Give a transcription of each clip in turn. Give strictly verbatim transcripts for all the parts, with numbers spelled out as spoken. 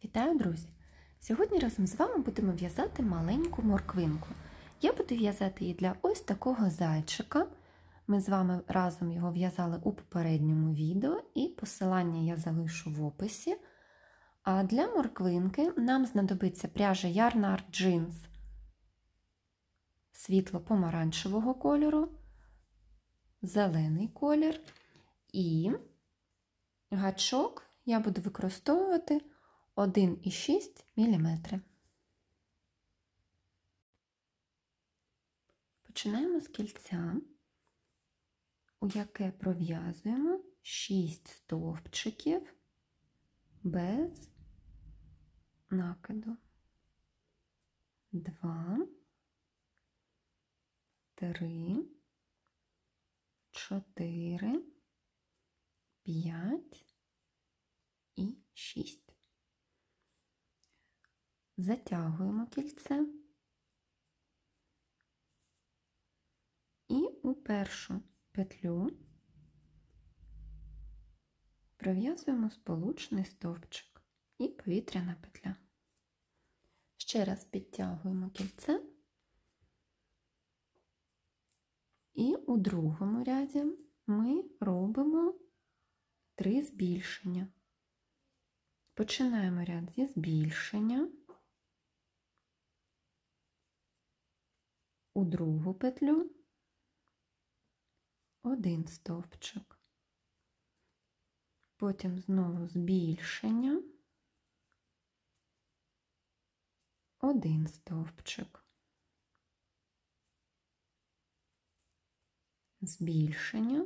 Вітаю, друзі! Сьогодні разом з вами будемо в'язати маленьку морквинку. Я буду в'язати її для ось такого зайчика. Ми з вами разом його в'язали у попередньому відео, і посилання я залишу в описі. А для морквинки нам знадобиться пряжа Yarn Art Jeans світло-помаранчевого кольору, зелений колір і гачок я буду використовувати один і шість міліметра. Починаємо з кільця, у яке пров'язуємо шість стовпчиків без накиду. Два, три, чотири, п'ять і шість. Затягуємо кільце і у першу петлю пров'язуємо сполучний стовпчик і повітряна петля. Ще раз підтягуємо кільце і у другому ряді ми робимо три збільшення. Починаємо ряд зі збільшення, у другу петлю один стовпчик, потім знову збільшення, один стовпчик, збільшення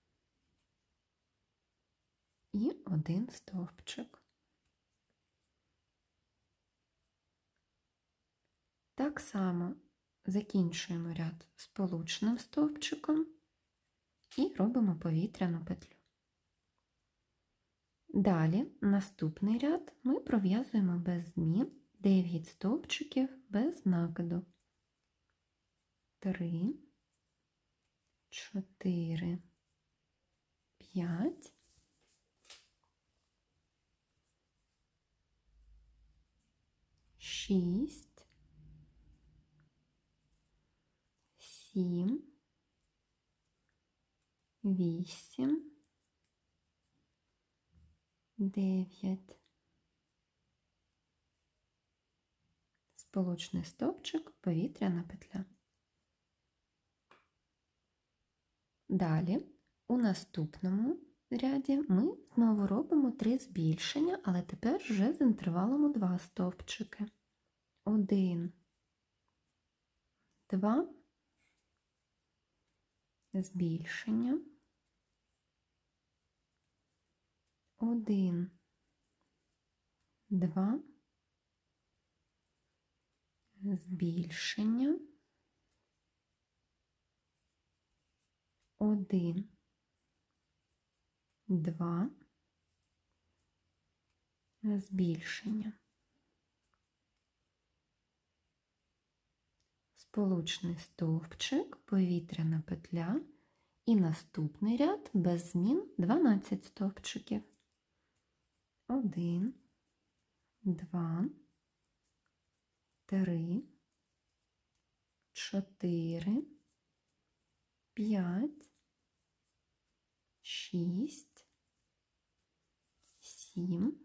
і один стовпчик. Так само закінчуємо ряд сполучним стовпчиком і робимо повітряну петлю. Далі, наступний ряд ми пров'язуємо без змін дев'ять стовпчиків без накиду. три, чотири, п'ять, шість, сім, вісім, дев'ять. Сполучний стовпчик, повітряна петля. Далі, у наступному ряді ми знову робимо три збільшення, але тепер вже з інтервалом у два стовпчики. один, два, збільшення, один, два, збільшення, один, два, збільшення. Сполучний стовпчик, повітряна петля і наступний ряд без змін дванадцять стовпчиків. один, два, три, чотири, п'ять, шість, сім,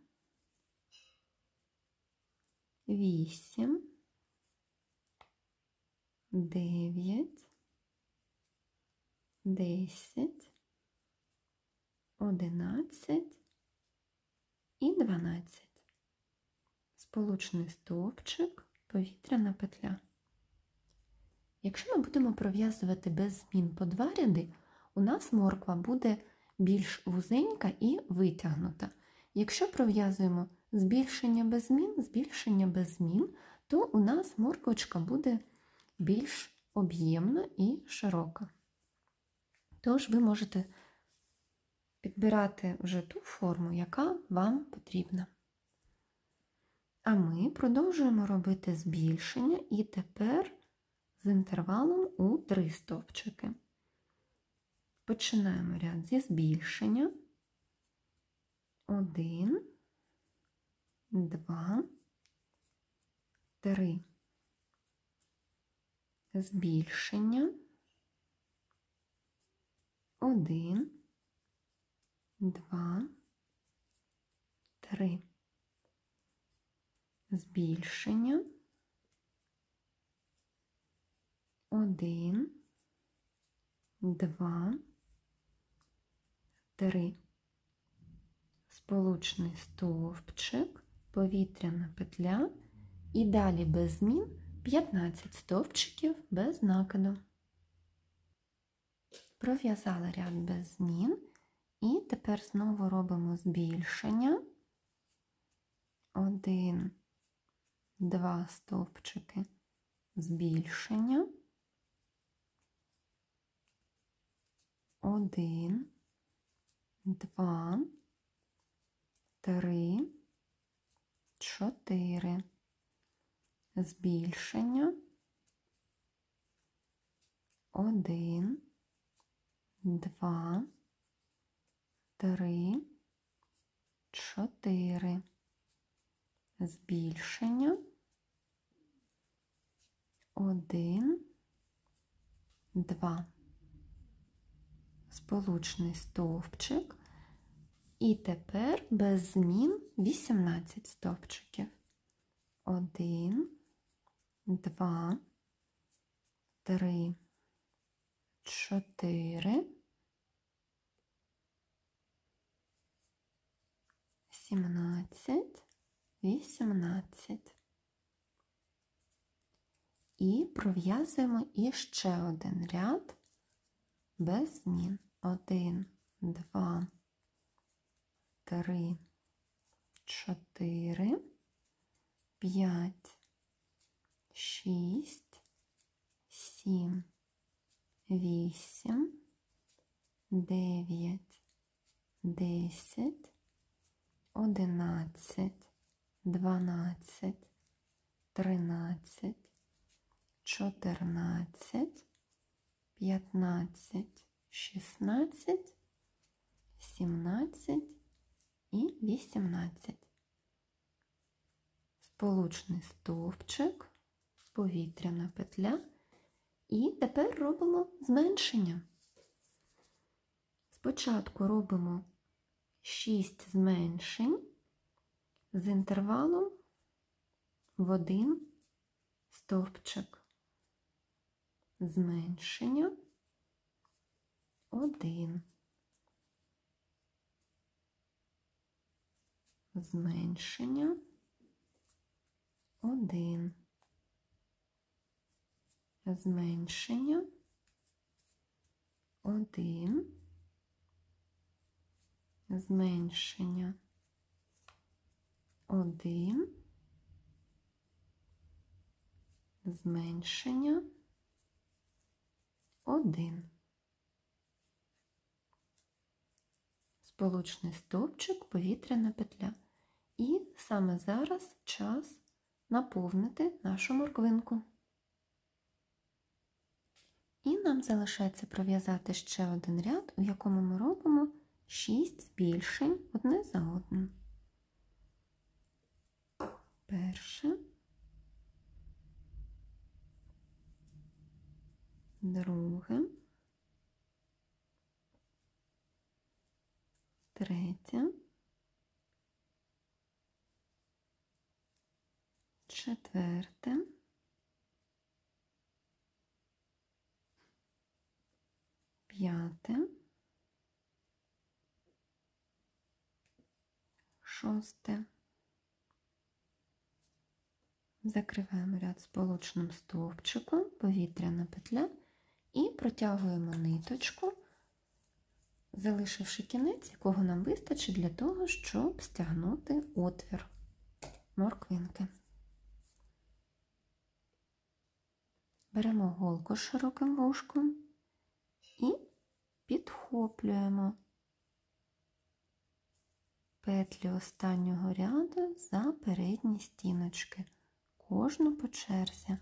вісім, дев'ять, десять, одинадцять і дванадцять. Сполучний стовпчик, повітряна петля. Якщо ми будемо пров'язувати без змін по два ряди, у нас морква буде більш вузенька і витягнута. Якщо пров'язуємо збільшення без змін, збільшення без змін, то у нас морквочка буде більш об'ємна і широка. Тож ви можете підбирати вже ту форму, яка вам потрібна. А ми продовжуємо робити збільшення і тепер з інтервалом у три стовпчики. Починаємо ряд зі збільшення. Один, два, три. Збільшення. Один, два, три. Збільшення. Один, два, три. Сполучний стовпчик, повітряна петля і далі без змін п'ятнадцять стовпчиків без накиду. Пров'язали ряд без змін і тепер знову робимо збільшення. Один, два стовпчики збільшення. Один, два, три, чотири. Збільшення. Один, два, три, чотири. Збільшення. Один, два. Сполучний стовпчик. І тепер без змін вісімнадцять стовпчиків. Один, два, три, чотири, сімнадцять, вісімнадцять. І пров'язуємо іще один ряд без змін. Один, два, три, чотири, п'ять, шість, сім, вісім, дев'ять, десять, одинадцять, дванадцять, тринадцять, чотирнадцять, п'ятнадцять, шістнадцять, сімнадцять і вісімнадцять. Сполучний стовпчик, повітряна петля. І тепер робимо зменшення. Спочатку робимо шість зменшень з інтервалом в один стовпчик. Зменшення один. Зменшення один. Зменшення один. Зменшення один. Зменшення один. Сполучний стовпчик, повітряна петля. І саме зараз час наповнити нашу морквинку. І нам залишається пров'язати ще один ряд, у якому ми робимо шість збільшень одне за одним. Перше, друге, третє, четверте, п'яте, шосте. Закриваємо ряд сполучним стовпчиком, повітряна петля і протягуємо ниточку, залишивши кінець, якого нам вистачить для того, щоб стягнути отвір морквинки. Беремо голку з широким вушком і підхоплюємо петлі останнього ряду за передні стіночки, кожну по черзі.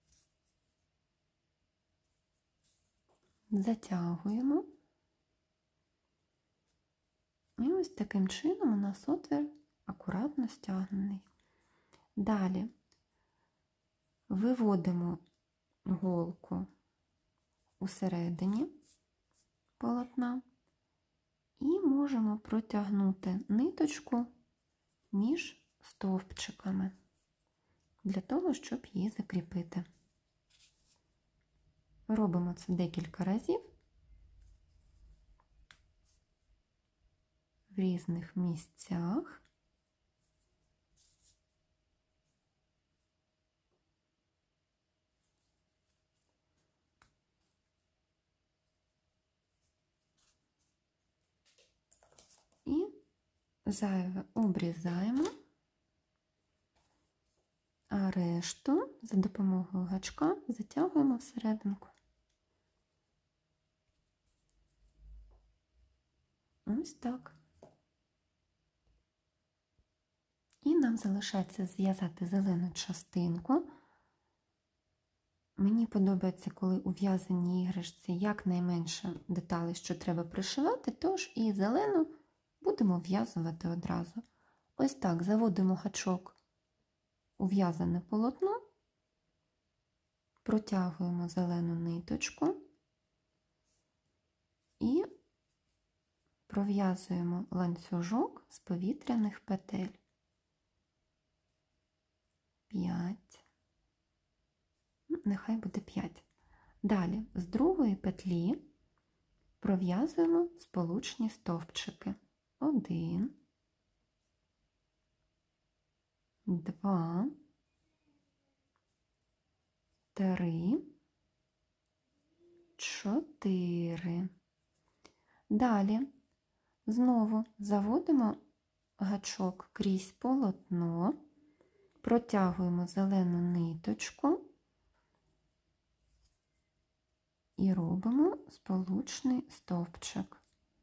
Затягуємо І ось таким чином у нас отвір акуратно стягнений. Далі виводимо голку усередині полотна і можемо протягнути ниточку між стовпчиками для того, щоб її закріпити. Робимо це декілька разів в різних місцях. І зайве обрізаємо, а решту за допомогою гачка затягуємо всерединку. Ось так. І нам залишається зв'язати зелену частинку. Мені подобається, коли у в'язаній іграшці якнайменше деталей, що треба пришивати, тож і зелену будемо в'язувати одразу. Ось так заводимо гачок у в'язане полотно, протягуємо зелену ниточку і пров'язуємо ланцюжок з повітряних петель. п'ять. Нехай буде п'ять. Далі з другої петлі пров'язуємо сполучні стовпчики. один, два, три, чотири. Далі знову заводимо гачок крізь полотно, протягуємо зелену ниточку і робимо сполучний стовпчик.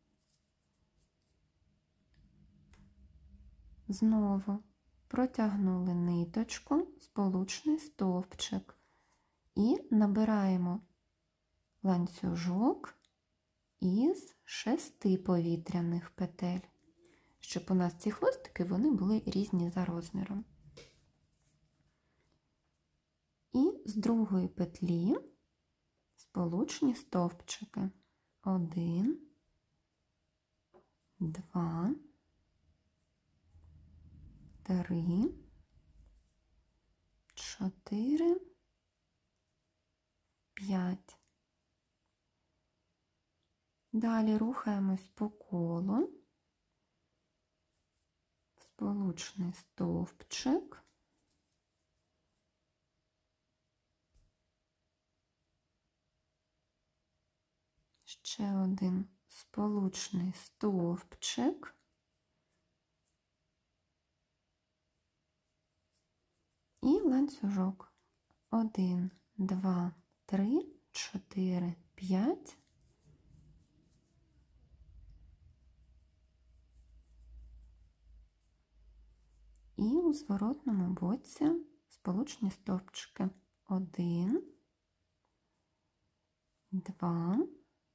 Знову протягнули ниточку, сполучний стовпчик і набираємо ланцюжок із шести повітряних петель, щоб у нас ці хвостики вони були різні за розміром. І з другої петлі сполучні стовпчики. один, два, три, чотири, п'ять. Далі рухаємось по колу, сполучний стовпчик, ще один сполучний стовпчик і ланцюжок. один, два, три, чотири, п'ять. І у зворотному боці сполучні стовпчики. один, два,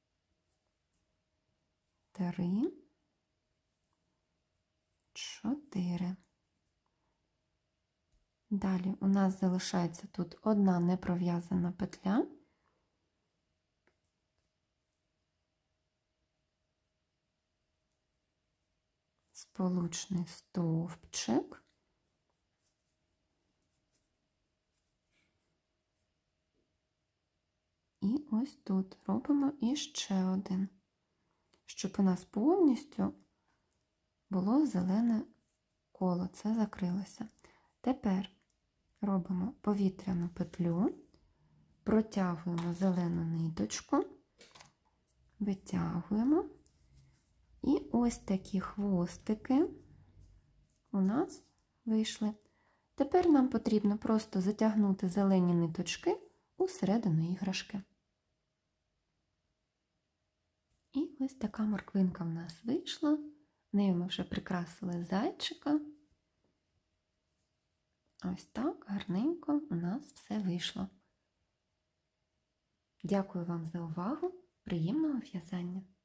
три, чотири. Далі у нас залишається тут одна непров'язана петля. Сполучний стовпчик. І ось тут робимо іще один, щоб у нас повністю було зелене коло, це закрилося. Тепер робимо повітряну петлю, протягуємо зелену ниточку, витягуємо, і ось такі хвостики у нас вийшли. Тепер нам потрібно просто затягнути зелені ниточки у середину іграшки. І ось така морквинка в нас вийшла. Нею ми вже прикрасили зайчика. Ось так гарненько у нас все вийшло. Дякую вам за увагу. Приємного в'язання!